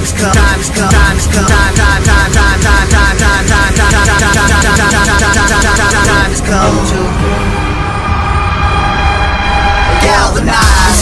has come, time has come, time has come, time has come to galvanize.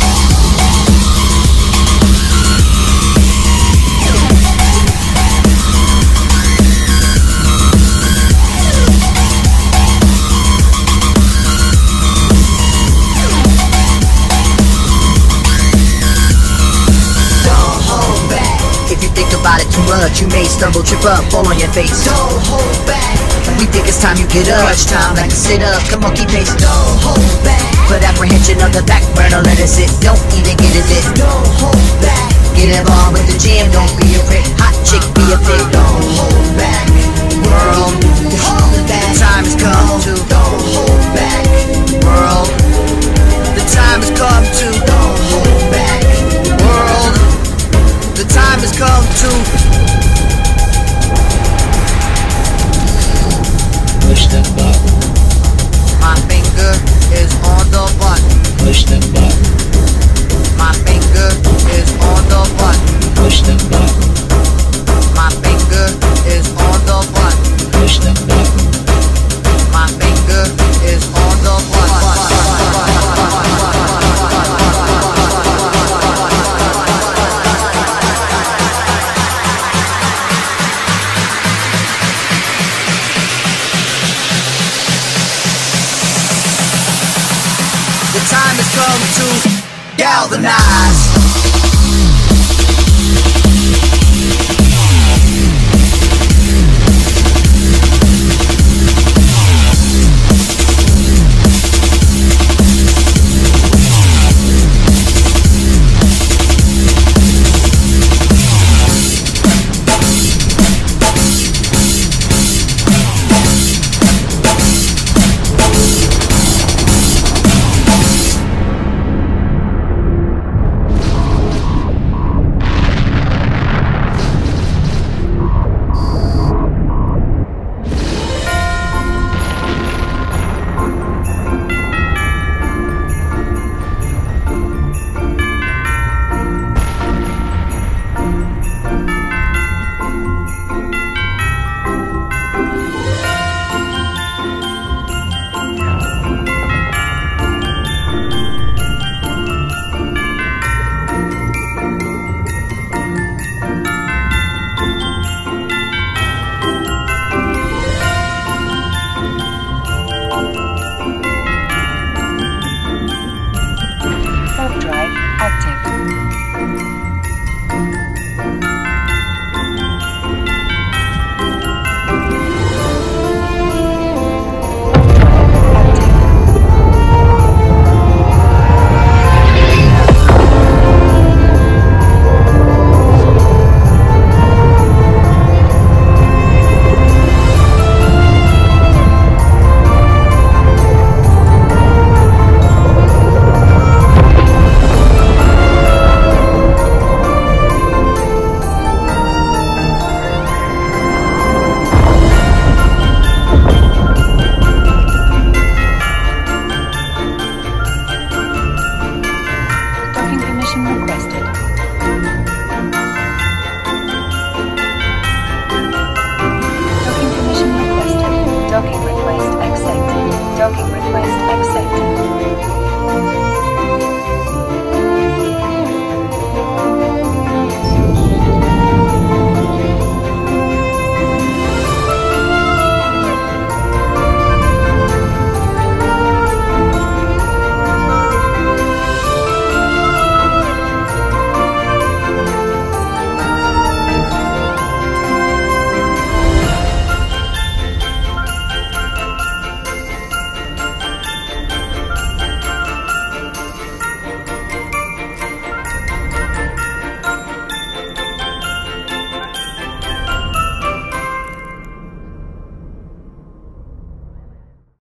Too much, you may stumble, trip up, fall on your face. Don't hold back. We think it's time you get up. Crunch time, like to sit up, come on, keep pace. Don't hold back. Put apprehension on the back burner, let it sit. Don't even get it lit. Don't hold back. Get involved with the jam, don't be a prick. Hot chick, be a pig. Don't hold